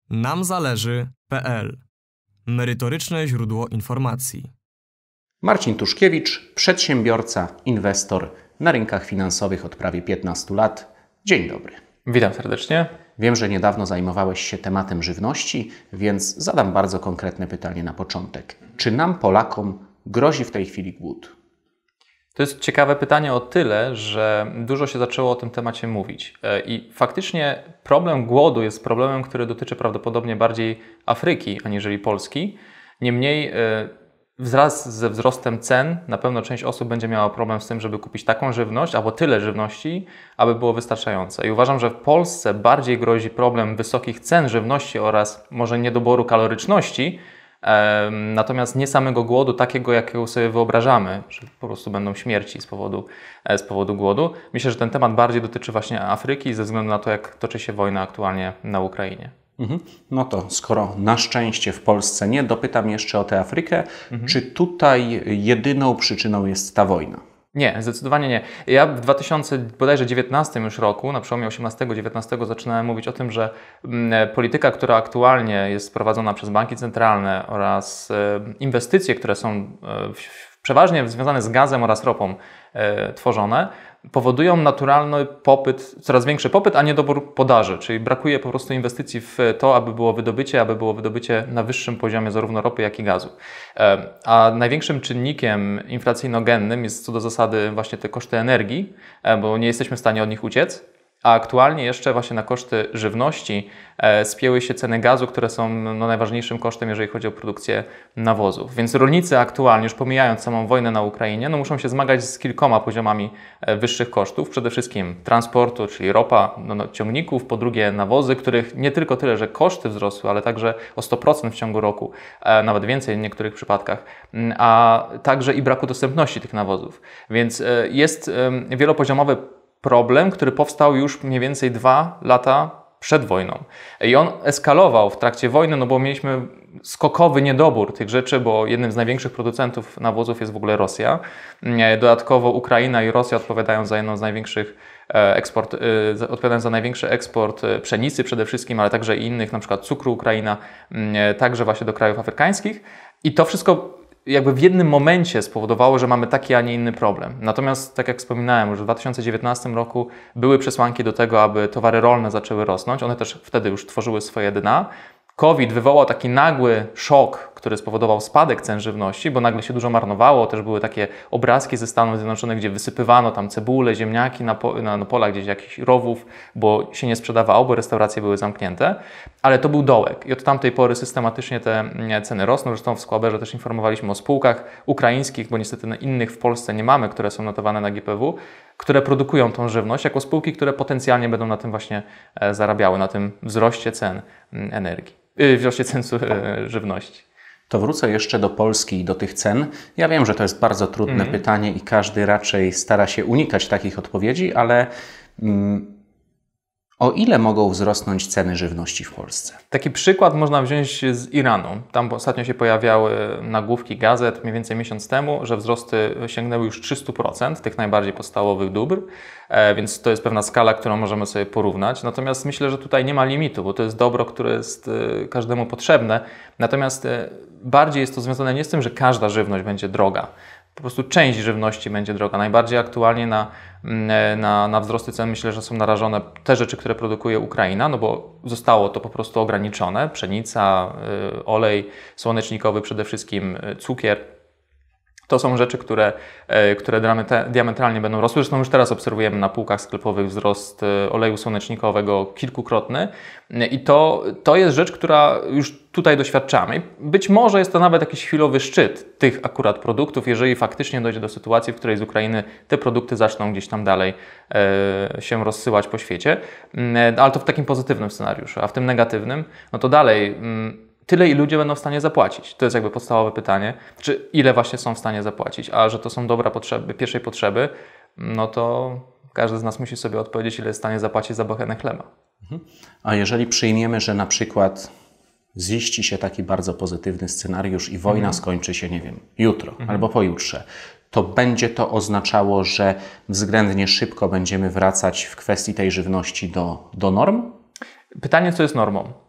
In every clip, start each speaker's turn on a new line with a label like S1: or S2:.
S1: namzależy.pl. Merytoryczne źródło informacji.
S2: Marcin Tuszkiewicz, przedsiębiorca, inwestor na rynkach finansowych od prawie 15 lat. Dzień dobry.
S3: Witam serdecznie.
S2: Wiem, że niedawno zajmowałeś się tematem żywności, więc zadam bardzo konkretne pytanie na początek. Czy nam, Polakom, grozi w tej chwili głód?
S3: To jest ciekawe pytanie o tyle, że dużo się zaczęło o tym temacie mówić. I faktycznie problem głodu jest problemem, który dotyczy prawdopodobnie bardziej Afryki, aniżeli Polski. Niemniej wraz ze wzrostem cen na pewno część osób będzie miała problem z tym, żeby kupić taką żywność albo tyle żywności, aby było wystarczające. I uważam, że w Polsce bardziej grozi problem wysokich cen żywności oraz może niedoboru kaloryczności, natomiast nie samego głodu takiego, jakiego sobie wyobrażamy, że po prostu będą śmierci z powodu głodu. Myślę, że ten temat bardziej dotyczy właśnie Afryki ze względu na to, jak toczy się wojna aktualnie na Ukrainie.
S2: No to skoro na szczęście w Polsce nie, dopytam jeszcze o tę Afrykę. Czy tutaj jedyną przyczyną jest ta wojna?
S3: Nie, zdecydowanie nie. Ja w 2019 już roku, na przełomie 18-19 zaczynałem mówić o tym, że polityka, która aktualnie jest prowadzona przez banki centralne oraz inwestycje, które są przeważnie związane z gazem oraz ropą tworzone, powodują naturalny popyt, coraz większy popyt, a niedobór podaży, czyli brakuje po prostu inwestycji w to, aby było wydobycie na wyższym poziomie zarówno ropy, jak i gazu. A największym czynnikiem inflacyjnogennym jest co do zasady właśnie te koszty energii, bo nie jesteśmy w stanie od nich uciec. A aktualnie jeszcze właśnie na koszty żywności spięły się ceny gazu, które są najważniejszym kosztem, jeżeli chodzi o produkcję nawozów. Więc rolnicy aktualnie, już pomijając samą wojnę na Ukrainie, muszą się zmagać z kilkoma poziomami wyższych kosztów. Przede wszystkim transportu, czyli ropa, ciągników, po drugie nawozy, których nie tylko tyle, że koszty wzrosły, ale także o 100% w ciągu roku, nawet więcej w niektórych przypadkach, a także i braku dostępności tych nawozów. Więc jest wielopoziomowy problem, który powstał już mniej więcej 2 lata przed wojną. I on eskalował w trakcie wojny, bo mieliśmy skokowy niedobór tych rzeczy, bo jednym z największych producentów nawozów jest w ogóle Rosja. Dodatkowo Ukraina i Rosja odpowiadają za jedną z największych odpowiadają za największy eksport pszenicy przede wszystkim, ale także i innych, na przykład cukru Ukraina, także właśnie do krajów afrykańskich. I to wszystko jakby w jednym momencie spowodowało, że mamy taki, a nie inny problem. Natomiast, tak jak wspominałem, już w 2019 roku były przesłanki do tego, aby towary rolne zaczęły rosnąć. One też wtedy już tworzyły swoje dna. COVID wywołał taki nagły szok, który spowodował spadek cen żywności, bo nagle się dużo marnowało. Też były takie obrazki ze Stanów Zjednoczonych, gdzie wysypywano tam cebule, ziemniaki na polach gdzieś jakichś rowów, bo się nie sprzedawało, bo restauracje były zamknięte. Ale to był dołek i od tamtej pory systematycznie te ceny rosną. Zresztą w Skłaberze też informowaliśmy o spółkach ukraińskich, bo niestety innych w Polsce nie mamy, które są notowane na GPW, które produkują tą żywność jako spółki, które potencjalnie będą na tym właśnie zarabiały, na tym wzroście cen energii, wzroście cen żywności.
S2: To wrócę jeszcze do Polski i do tych cen. Ja wiem, że to jest bardzo trudne pytanie i każdy raczej stara się unikać takich odpowiedzi, ale o ile mogą wzrosnąć ceny żywności w Polsce?
S3: Taki przykład można wziąć z Iranu. Tam ostatnio się pojawiały nagłówki gazet mniej więcej miesiąc temu, że wzrosty sięgnęły już 300% tych najbardziej podstawowych dóbr, więc to jest pewna skala, którą możemy sobie porównać. Natomiast myślę, że tutaj nie ma limitu, bo to jest dobro, które jest każdemu potrzebne. Natomiast bardziej jest to związane nie z tym, że każda żywność będzie droga. Po prostu część żywności będzie droga. Najbardziej aktualnie na wzrosty cen myślę, że są narażone te rzeczy, które produkuje Ukraina, bo zostało to po prostu ograniczone. Pszenica, olej słonecznikowy, przede wszystkim cukier. To są rzeczy, które diametralnie będą rosły. Zresztą już teraz obserwujemy na półkach sklepowych wzrost oleju słonecznikowego kilkukrotny. I to jest rzecz, która już tutaj doświadczamy. Być może jest to nawet jakiś chwilowy szczyt tych akurat produktów, jeżeli faktycznie dojdzie do sytuacji, w której z Ukrainy te produkty zaczną gdzieś tam dalej się rozsyłać po świecie. Ale to w takim pozytywnym scenariuszu. A w tym negatywnym, no to dalej tyle i ludzie będą w stanie zapłacić. To jest jakby podstawowe pytanie, czy ile właśnie są w stanie zapłacić. A że to są dobra potrzeby, pierwszej potrzeby, no to każdy z nas musi sobie odpowiedzieć, ile jest w stanie zapłacić za bochenę chleba.
S2: A jeżeli przyjmiemy, że na przykład ziści się taki bardzo pozytywny scenariusz i wojna skończy się, nie wiem, jutro albo pojutrze, to będzie to oznaczało, że względnie szybko będziemy wracać w kwestii tej żywności do norm?
S3: Pytanie, co jest normą?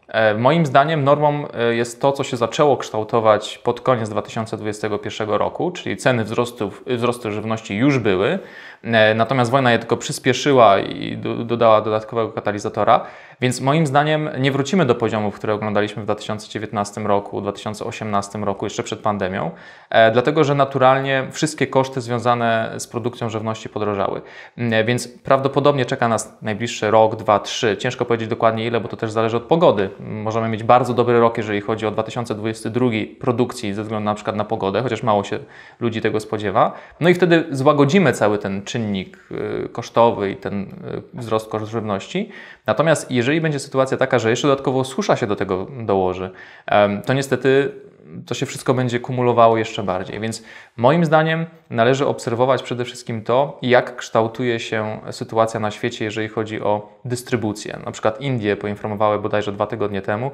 S3: Moim zdaniem normą jest to, co się zaczęło kształtować pod koniec 2021 roku, czyli ceny wzrostu żywności już były, natomiast wojna je tylko przyspieszyła i dodała dodatkowego katalizatora, więc moim zdaniem nie wrócimy do poziomów, które oglądaliśmy w 2019 roku, 2018 roku, jeszcze przed pandemią, dlatego że naturalnie wszystkie koszty związane z produkcją żywności podrożały. Więc prawdopodobnie czeka nas najbliższy rok, 2, 3. Ciężko powiedzieć dokładnie ile, bo to też zależy od pogody. Możemy mieć bardzo dobry rok, jeżeli chodzi o 2022 produkcji ze względu na przykład na pogodę, chociaż mało się ludzi tego spodziewa. No i wtedy złagodzimy cały ten czynnik kosztowy i ten wzrost kosztów żywności. Natomiast jeżeli będzie sytuacja taka, że jeszcze dodatkowo susza się do tego dołoży, to niestety to się wszystko będzie kumulowało jeszcze bardziej. Więc moim zdaniem należy obserwować przede wszystkim to, jak kształtuje się sytuacja na świecie, jeżeli chodzi o dystrybucję. Na przykład Indie poinformowały bodajże 2 tygodnie temu,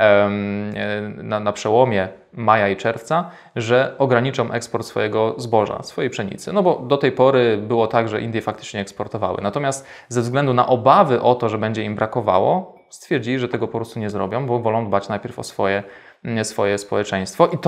S3: na przełomie maja i czerwca, że ograniczą eksport swojego zboża, swojej pszenicy. No bo do tej pory było tak, że Indie faktycznie eksportowały. Natomiast ze względu na obawy o to, że będzie im brakowało, stwierdzili, że tego po prostu nie zrobią, bo wolą dbać najpierw o swoje społeczeństwo. I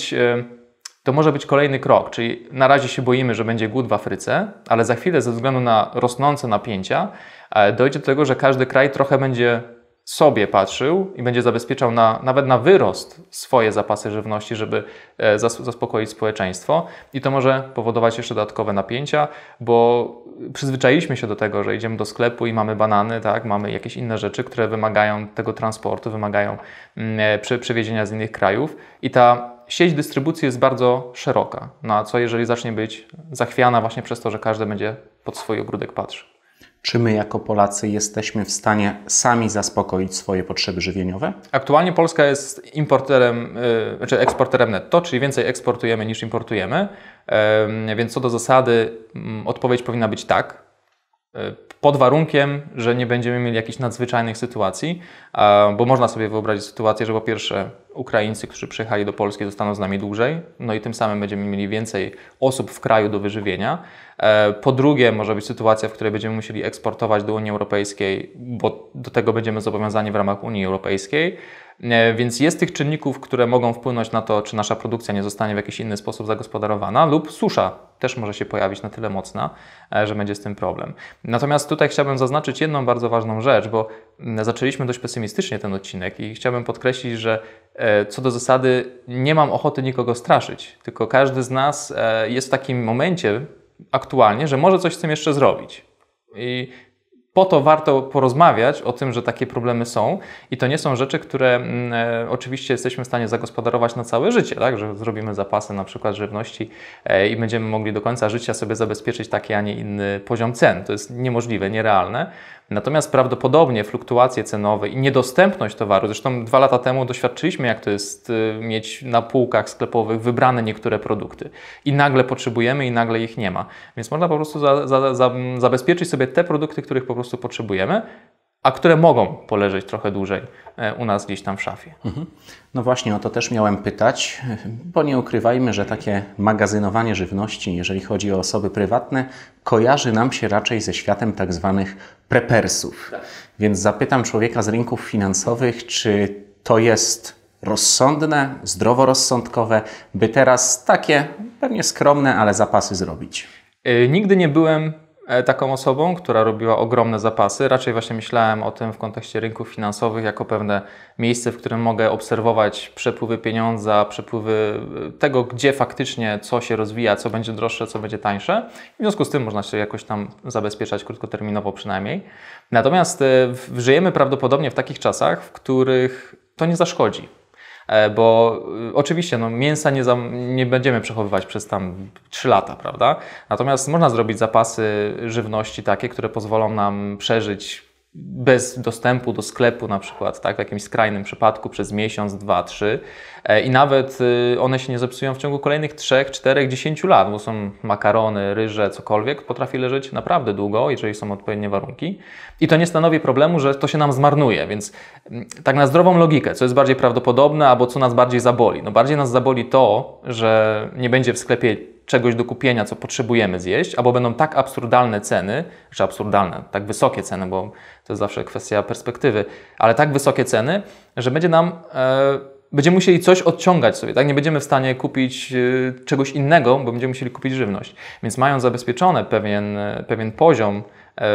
S3: to może być kolejny krok, czyli na razie się boimy, że będzie głód w Afryce, ale za chwilę ze względu na rosnące napięcia dojdzie do tego, że każdy kraj trochę będzie sobie patrzył i będzie zabezpieczał nawet na wyrost swoje zapasy żywności, żeby zaspokoić społeczeństwo. I to może powodować jeszcze dodatkowe napięcia, bo przyzwyczailiśmy się do tego, że idziemy do sklepu i mamy banany, tak? Mamy jakieś inne rzeczy, które wymagają tego transportu, wymagają przewiezienia z innych krajów i ta sieć dystrybucji jest bardzo szeroka. No a co jeżeli zacznie być zachwiana właśnie przez to, że każdy będzie pod swój ogródek patrzył?
S2: Czy my jako Polacy jesteśmy w stanie sami zaspokoić swoje potrzeby żywieniowe?
S3: Aktualnie Polska jest importerem, czy eksporterem netto, czyli więcej eksportujemy niż importujemy, więc co do zasady odpowiedź powinna być tak, pod warunkiem, że nie będziemy mieli jakichś nadzwyczajnych sytuacji, bo można sobie wyobrazić sytuację, że po pierwsze Ukraińcy, którzy przyjechali do Polski, zostaną z nami dłużej, no i tym samym będziemy mieli więcej osób w kraju do wyżywienia. Po drugie, może być sytuacja, w której będziemy musieli eksportować do Unii Europejskiej, bo do tego będziemy zobowiązani w ramach Unii Europejskiej. Więc jest tych czynników, które mogą wpłynąć na to, czy nasza produkcja nie zostanie w jakiś inny sposób zagospodarowana, lub susza też może się pojawić na tyle mocna, że będzie z tym problem. Natomiast tutaj chciałbym zaznaczyć jedną bardzo ważną rzecz, bo zaczęliśmy dość pesymistycznie ten odcinek i chciałbym podkreślić, że co do zasady nie mam ochoty nikogo straszyć, tylko każdy z nas jest w takim momencie aktualnie, że może coś z tym jeszcze zrobić. I po to warto porozmawiać o tym, że takie problemy są i to nie są rzeczy, które oczywiście jesteśmy w stanie zagospodarować na całe życie, tak? Że zrobimy zapasy na przykład żywności i będziemy mogli do końca życia sobie zabezpieczyć taki, a nie inny poziom cen. To jest niemożliwe, nierealne. Natomiast prawdopodobnie fluktuacje cenowe i niedostępność towaru, zresztą 2 lata temu doświadczyliśmy, jak to jest mieć na półkach sklepowych wybrane niektóre produkty i nagle potrzebujemy i nagle ich nie ma. Więc można po prostu zabezpieczyć sobie te produkty, których po prostu potrzebujemy, a które mogą poleżeć trochę dłużej u nas gdzieś tam w szafie.
S2: No właśnie o to też miałem pytać, bo nie ukrywajmy, że takie magazynowanie żywności, jeżeli chodzi o osoby prywatne, kojarzy nam się raczej ze światem tak zwanych prepersów. Tak. Więc zapytam człowieka z rynków finansowych, czy to jest rozsądne, zdroworozsądkowe, by teraz takie pewnie skromne, ale zapasy zrobić?
S3: Nigdy nie byłem taką osobą, która robiła ogromne zapasy. Raczej właśnie myślałem o tym w kontekście rynków finansowych jako pewne miejsce, w którym mogę obserwować przepływy pieniądza, przepływy tego, gdzie faktycznie co się rozwija, co będzie droższe, co będzie tańsze. W związku z tym można się jakoś tam zabezpieczać krótkoterminowo przynajmniej. Natomiast żyjemy prawdopodobnie w takich czasach, w których to nie zaszkodzi. Bo oczywiście mięsa nie będziemy przechowywać przez tam 3 lata, prawda? Natomiast można zrobić zapasy żywności takie, które pozwolą nam przeżyć bez dostępu do sklepu na przykład, tak, w jakimś skrajnym przypadku przez miesiąc, 2, 3 i nawet one się nie zepsują w ciągu kolejnych 3, 4, 10 lat, bo są makarony, ryże, cokolwiek, potrafi leżeć naprawdę długo, jeżeli są odpowiednie warunki i to nie stanowi problemu, że to się nam zmarnuje, więc tak na zdrową logikę, co jest bardziej prawdopodobne albo co nas bardziej zaboli? No bardziej nas zaboli to, że nie będzie w sklepie czegoś do kupienia, co potrzebujemy zjeść, albo będą tak absurdalne ceny, czy absurdalne, tak wysokie ceny, bo to jest zawsze kwestia perspektywy, ale tak wysokie ceny, że będziemy musieli coś odciągać sobie, tak? Nie będziemy w stanie kupić czegoś innego, bo będziemy musieli kupić żywność. Więc mając zabezpieczony pewien poziom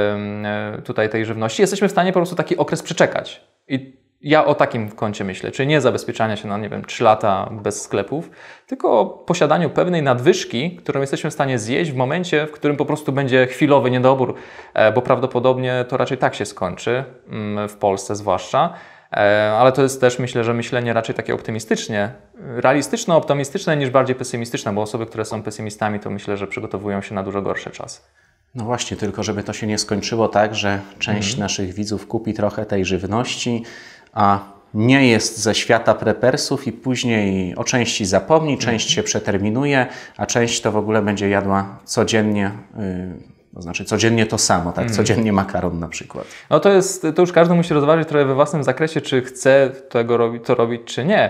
S3: tutaj tej żywności, jesteśmy w stanie po prostu taki okres przeczekać. I ja o takim kącie myślę, czyli nie zabezpieczania się na, 3 lata bez sklepów, tylko o posiadaniu pewnej nadwyżki, którą jesteśmy w stanie zjeść w momencie, w którym po prostu będzie chwilowy niedobór, bo prawdopodobnie to raczej tak się skończy, w Polsce zwłaszcza. Ale to jest też, myślę, że myślenie raczej takie optymistycznie, realistyczno-optymistyczne niż bardziej pesymistyczne, bo osoby, które są pesymistami, to myślę, że przygotowują się na dużo gorsze czasy.
S2: No właśnie, tylko żeby to się nie skończyło tak, że część naszych widzów kupi trochę tej żywności, a nie jest ze świata prepersów i później o części zapomni, część się przeterminuje, a część to w ogóle będzie jadła codziennie, to znaczy codziennie to samo, tak? Codziennie makaron na przykład.
S3: No to już każdy musi rozważyć trochę we własnym zakresie, czy chce to robić, czy nie.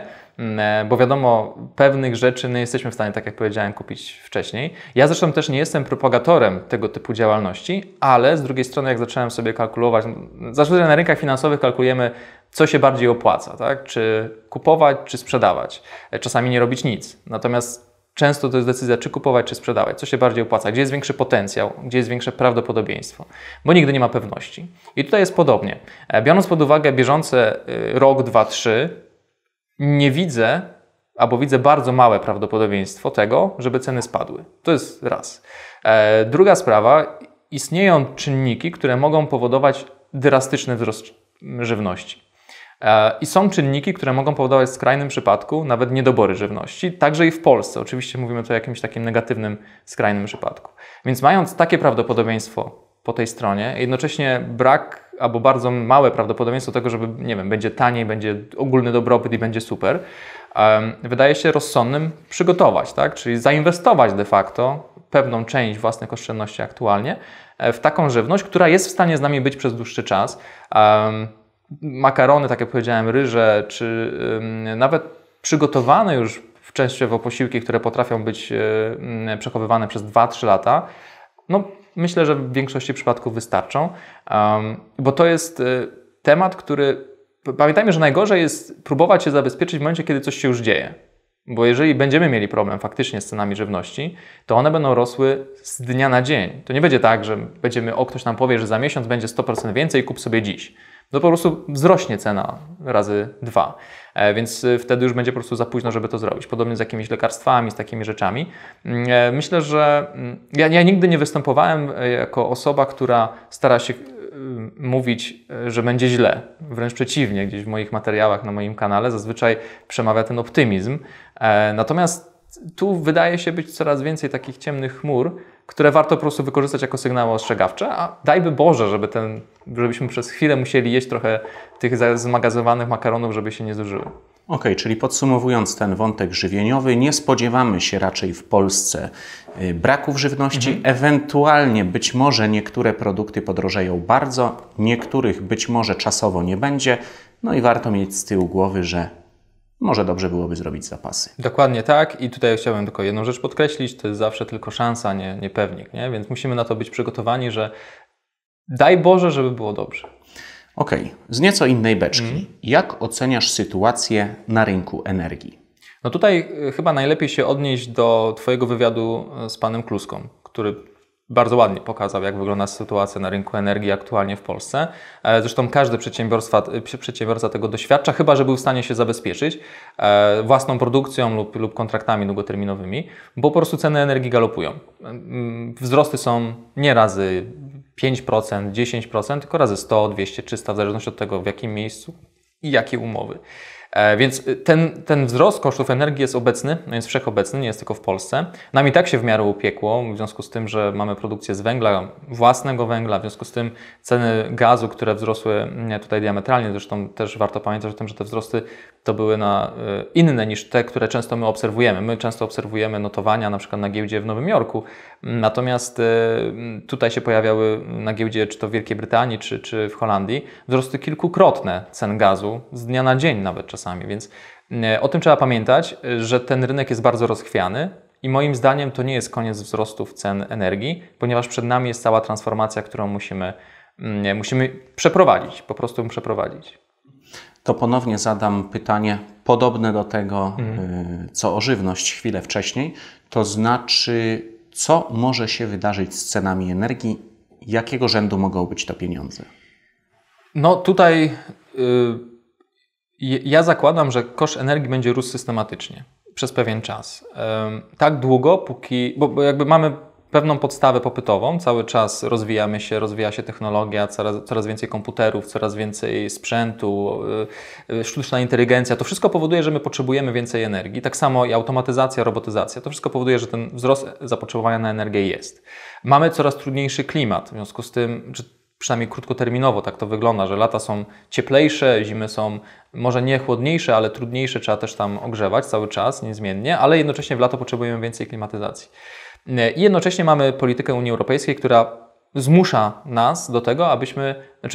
S3: Bo wiadomo, pewnych rzeczy nie jesteśmy w stanie, tak jak powiedziałem, kupić wcześniej. Ja zresztą też nie jestem propagatorem tego typu działalności, ale z drugiej strony, jak zacząłem sobie kalkulować, zazwyczaj na rynkach finansowych kalkulujemy, co się bardziej opłaca, tak? Czy kupować, czy sprzedawać. Czasami nie robić nic. Natomiast często to jest decyzja, czy kupować, czy sprzedawać. Co się bardziej opłaca? Gdzie jest większy potencjał? Gdzie jest większe prawdopodobieństwo? Bo nigdy nie ma pewności. I tutaj jest podobnie. Biorąc pod uwagę bieżący rok, 2, 3, nie widzę, albo widzę bardzo małe prawdopodobieństwo tego, żeby ceny spadły. To jest raz. Druga sprawa, istnieją czynniki, które mogą powodować drastyczny wzrost żywności. I są czynniki, które mogą powodować w skrajnym przypadku nawet niedobory żywności, także i w Polsce. Oczywiście mówimy tu o jakimś takim negatywnym, skrajnym przypadku. Więc mając takie prawdopodobieństwo po tej stronie, jednocześnie brak albo bardzo małe prawdopodobieństwo tego, żeby, nie wiem, będzie taniej, będzie ogólny dobrobyt i będzie super, wydaje się rozsądnym przygotować, tak? Czyli zainwestować de facto pewną część własnych oszczędności aktualnie w taką żywność, która jest w stanie z nami być przez dłuższy czas. Makarony, tak jak powiedziałem, ryże, czy nawet przygotowane już częściowo posiłki, które potrafią być przechowywane przez 2-3 lata, no myślę, że w większości przypadków wystarczą, bo to jest temat, który... Pamiętajmy, że najgorzej jest próbować się zabezpieczyć w momencie, kiedy coś się już dzieje. Bo jeżeli będziemy mieli problem faktycznie z cenami żywności, to one będą rosły z dnia na dzień. To nie będzie tak, że ktoś nam powie, że za miesiąc będzie 100% więcej, kup sobie dziś. To po prostu wzrośnie cena razy 2. Więc wtedy już będzie po prostu za późno, żeby to zrobić. Podobnie z jakimiś lekarstwami, z takimi rzeczami. Myślę, że ja nigdy nie występowałem jako osoba, która stara się mówić, że będzie źle. Wręcz przeciwnie, gdzieś w moich materiałach na moim kanale zazwyczaj przemawia ten optymizm. Natomiast tu wydaje się być coraz więcej takich ciemnych chmur, które warto po prostu wykorzystać jako sygnały ostrzegawcze, a dajby Boże, żebyśmy przez chwilę musieli jeść trochę tych zmagazynowanych makaronów, żeby się nie zużyły.
S2: Okej, czyli podsumowując ten wątek żywieniowy, nie spodziewamy się raczej w Polsce braków żywności, ewentualnie być może niektóre produkty podrożeją bardzo, niektórych być może czasowo nie będzie, no i warto mieć z tyłu głowy, że może dobrze byłoby zrobić zapasy.
S3: Dokładnie tak i tutaj chciałbym tylko jedną rzecz podkreślić, to jest zawsze tylko szansa, nie pewnik, nie? Więc musimy na to być przygotowani, że daj Boże, żeby było dobrze.
S2: Okej, z nieco innej beczki. Jak oceniasz sytuację na rynku energii?
S3: No tutaj chyba najlepiej się odnieść do Twojego wywiadu z panem Kluską, który bardzo ładnie pokazał, jak wygląda sytuacja na rynku energii aktualnie w Polsce. Zresztą każdy przedsiębiorca tego doświadcza, chyba że był w stanie się zabezpieczyć własną produkcją lub kontraktami długoterminowymi, bo po prostu ceny energii galopują. Wzrosty są nie razy 5%, 10%, tylko razy 100, 200, 300, w zależności od tego, w jakim miejscu i jakie umowy. Więc ten wzrost kosztów energii jest obecny, no jest wszechobecny, nie jest tylko w Polsce. Nam i tak się w miarę upiekło, w związku z tym, że mamy produkcję z węgla, własnego węgla, w związku z tym ceny gazu, które wzrosły tutaj diametralnie, zresztą też warto pamiętać o tym, że te wzrosty to były inne niż te, które często my obserwujemy. My często obserwujemy notowania na przykład na giełdzie w Nowym Jorku, natomiast tutaj się pojawiały na giełdzie czy to w Wielkiej Brytanii, czy w Holandii wzrosty kilkukrotne cen gazu z dnia na dzień nawet czasami, więc o tym trzeba pamiętać, że ten rynek jest bardzo rozchwiany i moim zdaniem to nie jest koniec wzrostów cen energii, ponieważ przed nami jest cała transformacja, którą musimy przeprowadzić, po prostu ją przeprowadzić.
S2: To ponownie zadam pytanie podobne do tego, co o żywność chwilę wcześniej. To znaczy, co może się wydarzyć z cenami energii? Jakiego rzędu mogą być to pieniądze?
S3: No tutaj ja zakładam, że koszt energii będzie rósł systematycznie przez pewien czas. Tak długo, bo jakby mamy pewną podstawę popytową, cały czas rozwija się technologia, coraz więcej komputerów, coraz więcej sprzętu, sztuczna inteligencja. To wszystko powoduje, że my potrzebujemy więcej energii. Tak samo i automatyzacja, robotyzacja. To wszystko powoduje, że ten wzrost zapotrzebowania na energię jest. Mamy coraz trudniejszy klimat, w związku z tym, że przynajmniej krótkoterminowo tak to wygląda, że lata są cieplejsze, zimy są może nie chłodniejsze, ale trudniejsze, trzeba też tam ogrzewać cały czas, niezmiennie, ale jednocześnie w lato potrzebujemy więcej klimatyzacji. I jednocześnie mamy politykę Unii Europejskiej, która zmusza nas do tego, abyśmy,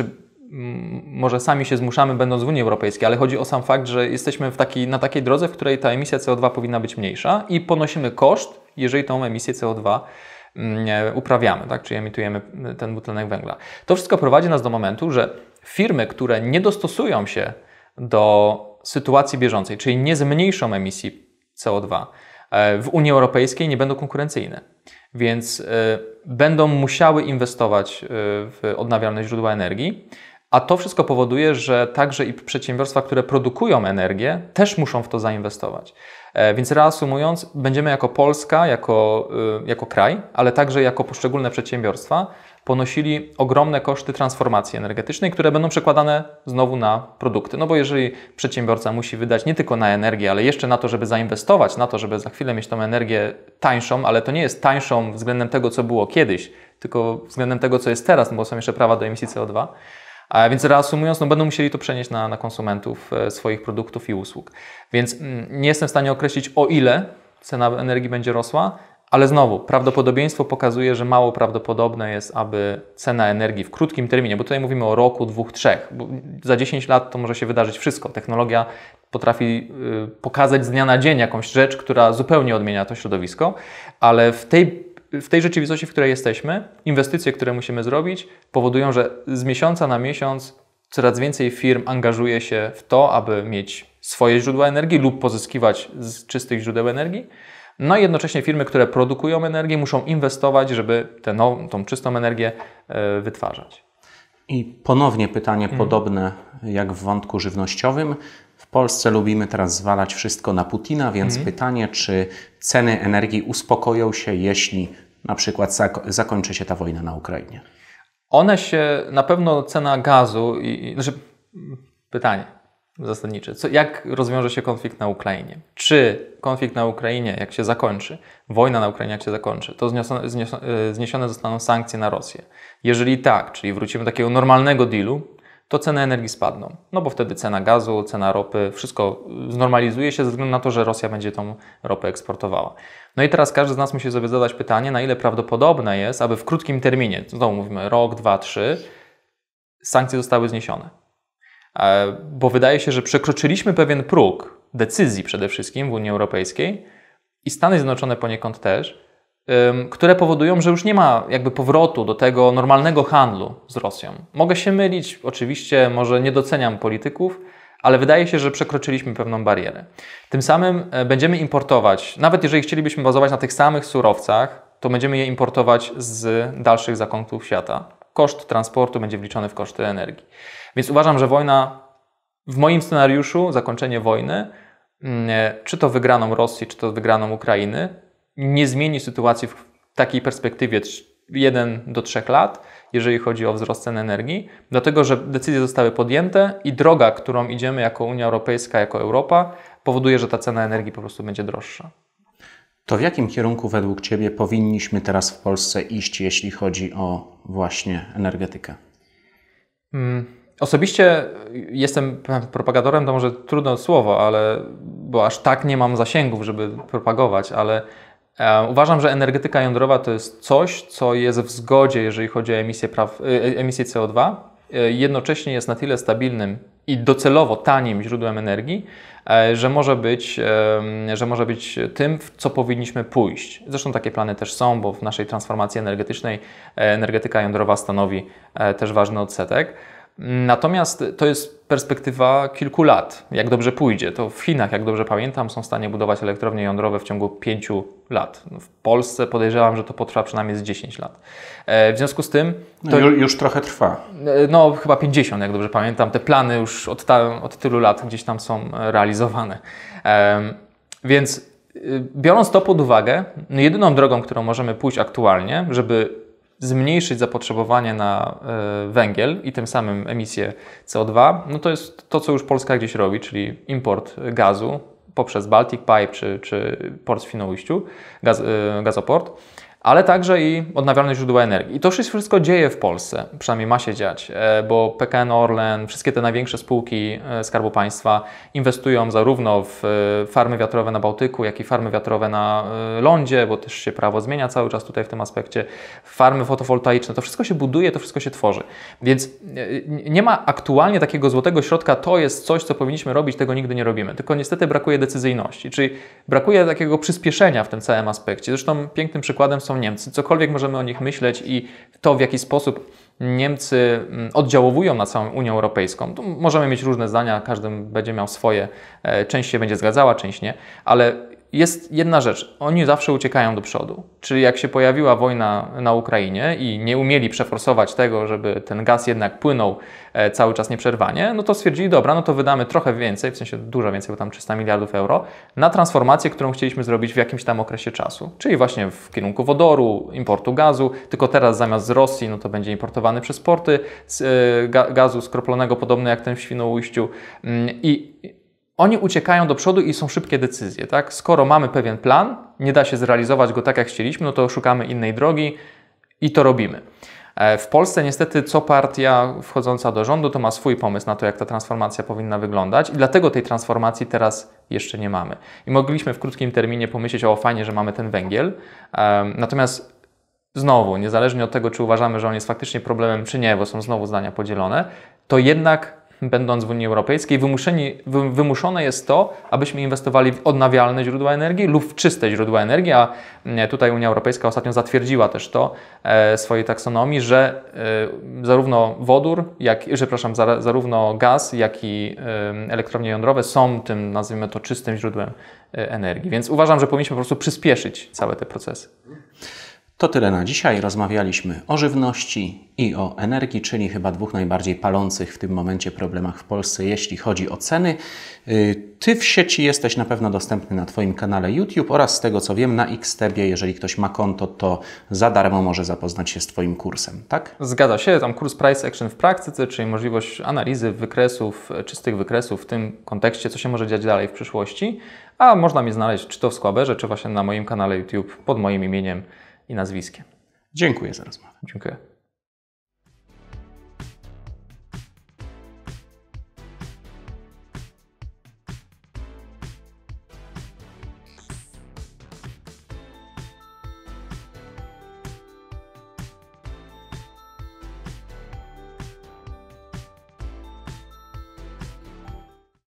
S3: może sami się zmuszamy będąc w Unii Europejskiej, ale chodzi o sam fakt, że jesteśmy na takiej drodze, w której ta emisja CO2 powinna być mniejsza i ponosimy koszt, jeżeli tą emisję CO2 uprawiamy, tak? Czyli emitujemy ten dwutlenek węgla. To wszystko prowadzi nas do momentu, że firmy, które nie dostosują się do sytuacji bieżącej, czyli nie zmniejszą emisji CO2 w Unii Europejskiej, nie będą konkurencyjne. Więc będą musiały inwestować w odnawialne źródła energii, a to wszystko powoduje, że także i przedsiębiorstwa, które produkują energię, też muszą w to zainwestować. Więc reasumując, będziemy jako Polska, jako kraj, ale także jako poszczególne przedsiębiorstwa ponosili ogromne koszty transformacji energetycznej, które będą przekładane znowu na produkty. No bo jeżeli przedsiębiorca musi wydać nie tylko na energię, ale jeszcze na to, żeby zainwestować, na to, żeby za chwilę mieć tą energię tańszą, ale to nie jest tańszą względem tego, co było kiedyś, tylko względem tego, co jest teraz, no bo są jeszcze prawa do emisji CO2. A więc reasumując, no będą musieli to przenieść na konsumentów swoich produktów i usług. Więc nie jestem w stanie określić, o ile cena energii będzie rosła, ale znowu prawdopodobieństwo pokazuje, że mało prawdopodobne jest, aby cena energii w krótkim terminie, bo tutaj mówimy o roku, 2, 3, bo za 10 lat to może się wydarzyć wszystko. Technologia potrafi pokazać z dnia na dzień jakąś rzecz, która zupełnie odmienia to środowisko, ale w tej rzeczywistości, w której jesteśmy, inwestycje, które musimy zrobić, powodują, że z miesiąca na miesiąc coraz więcej firm angażuje się w to, aby mieć swoje źródła energii lub pozyskiwać z czystych źródeł energii. No i jednocześnie firmy, które produkują energię, muszą inwestować, żeby tą czystą energię wytwarzać.
S2: I ponownie pytanie podobne jak w wątku żywnościowym. W Polsce lubimy teraz zwalać wszystko na Putina, więc pytanie, czy ceny energii uspokoją się, jeśli na przykład zakończy się ta wojna na Ukrainie?
S3: Na pewno cena gazu pytanie zasadnicze. Jak rozwiąże się konflikt na Ukrainie? Czy konflikt na Ukrainie, jak się zakończy, wojna na Ukrainie, jak się zakończy, to zniesione zostaną sankcje na Rosję? Jeżeli tak, czyli wrócimy do takiego normalnego dealu, to ceny energii spadną. No bo wtedy cena gazu, cena ropy, wszystko znormalizuje się ze względu na to, że Rosja będzie tą ropę eksportowała. No i teraz każdy z nas musi sobie zadać pytanie, na ile prawdopodobne jest, aby w krótkim terminie, znowu mówimy rok, 2, 3, sankcje zostały zniesione. Bo wydaje się, że przekroczyliśmy pewien próg decyzji przede wszystkim w Unii Europejskiej i Stany Zjednoczone poniekąd też, które powodują, że już nie ma jakby powrotu do tego normalnego handlu z Rosją. Mogę się mylić, oczywiście może nie doceniam polityków, ale wydaje się, że przekroczyliśmy pewną barierę. Tym samym będziemy importować, nawet jeżeli chcielibyśmy bazować na tych samych surowcach, to będziemy je importować z dalszych zakątków świata. Koszt transportu będzie wliczony w koszty energii. Więc uważam, że wojna, w moim scenariuszu, zakończenie wojny, czy to wygraną Rosji, czy to wygraną Ukrainy, nie zmieni sytuacji w takiej perspektywie 1 do 3 lat, jeżeli chodzi o wzrost cen energii, dlatego że decyzje zostały podjęte i droga, którą idziemy jako Unia Europejska, jako Europa, powoduje, że ta cena energii po prostu będzie droższa.
S2: To w jakim kierunku według Ciebie powinniśmy teraz w Polsce iść, jeśli chodzi o właśnie energetykę?
S3: Osobiście jestem propagatorem, to może trudne słowo, bo aż tak nie mam zasięgów, żeby propagować, ale uważam, że energetyka jądrowa to jest coś, co jest w zgodzie, jeżeli chodzi o emisję CO2. Jednocześnie jest na tyle stabilnym i docelowo tanim źródłem energii, że może być tym, w co powinniśmy pójść. Zresztą takie plany też są, bo w naszej transformacji energetycznej energetyka jądrowa stanowi też ważny odsetek. Natomiast to jest perspektywa kilku lat, jak dobrze pójdzie. To w Chinach, jak dobrze pamiętam, są w stanie budować elektrownie jądrowe w ciągu 5 lat. W Polsce podejrzewam, że to potrwa przynajmniej z 10 lat. W związku z tym...
S2: To już trochę trwa.
S3: No chyba 50, jak dobrze pamiętam. Te plany już od tylu lat gdzieś tam są realizowane. Więc biorąc to pod uwagę, jedyną drogą, którą możemy pójść aktualnie, żeby zmniejszyć zapotrzebowanie na węgiel i tym samym emisję CO2, no to jest to, co już Polska gdzieś robi, czyli import gazu poprzez Baltic Pipe czy port w Świnoujściu, gazoport, ale także i odnawialne źródła energii. I to wszystko dzieje w Polsce, przynajmniej ma się dziać, bo PKN Orlen, wszystkie te największe spółki Skarbu Państwa inwestują zarówno w farmy wiatrowe na Bałtyku, jak i farmy wiatrowe na lądzie, bo też się prawo zmienia cały czas tutaj w tym aspekcie, farmy fotowoltaiczne, to wszystko się buduje, to wszystko się tworzy. Więc nie ma aktualnie takiego złotego środka, to jest coś, co powinniśmy robić, tego nigdy nie robimy. Tylko niestety brakuje decyzyjności, czyli brakuje takiego przyspieszenia w tym całym aspekcie. Zresztą pięknym przykładem są Niemcy. Cokolwiek możemy o nich myśleć i to, w jaki sposób Niemcy oddziałowują na całą Unię Europejską. Tu możemy mieć różne zdania, każdy będzie miał swoje, część się będzie zgadzała, część nie, ale jest jedna rzecz, oni zawsze uciekają do przodu, czyli jak się pojawiła wojna na Ukrainie i nie umieli przeforsować tego, żeby ten gaz jednak płynął cały czas nieprzerwanie, no to stwierdzili, dobra, no to wydamy trochę więcej, w sensie dużo więcej, bo tam 300 miliardów euro, na transformację, którą chcieliśmy zrobić w jakimś tam okresie czasu, czyli właśnie w kierunku wodoru, importu gazu, tylko teraz zamiast z Rosji, no to będzie importowany przez porty gazu skroplonego, podobny jak ten w Świnoujściu i oni uciekają do przodu i są szybkie decyzje, tak? Skoro mamy pewien plan, nie da się zrealizować go tak, jak chcieliśmy, no to szukamy innej drogi i to robimy. W Polsce niestety co partia wchodząca do rządu to ma swój pomysł na to, jak ta transformacja powinna wyglądać i dlatego tej transformacji teraz jeszcze nie mamy. I mogliśmy w krótkim terminie pomyśleć, o fajnie, że mamy ten węgiel, natomiast znowu, niezależnie od tego, czy uważamy, że on jest faktycznie problemem, czy nie, bo są znowu zdania podzielone, to jednak będąc w Unii Europejskiej, wymuszone jest to, abyśmy inwestowali w odnawialne źródła energii lub w czyste źródła energii, a tutaj Unia Europejska ostatnio zatwierdziła też to w swojej taksonomii, że zarówno wodór, zarówno gaz, jak i elektrownie jądrowe są tym, nazwijmy to, czystym źródłem energii. Więc uważam, że powinniśmy po prostu przyspieszyć całe te procesy.
S2: To tyle na dzisiaj. Rozmawialiśmy o żywności i o energii, czyli chyba dwóch najbardziej palących w tym momencie problemach w Polsce, jeśli chodzi o ceny. Ty w sieci jesteś na pewno dostępny na Twoim kanale YouTube oraz z tego co wiem na Xtebie, jeżeli ktoś ma konto, to za darmo może zapoznać się z Twoim kursem, tak?
S3: Zgadza się, tam kurs Price Action w praktyce, czyli możliwość analizy wykresów, czystych wykresów w tym kontekście, co się może dziać dalej w przyszłości, a można mnie znaleźć czy to w Squaberze, czy właśnie na moim kanale YouTube pod moim imieniem i nazwiskiem.
S2: Dziękuję za rozmowę.
S3: Dziękuję.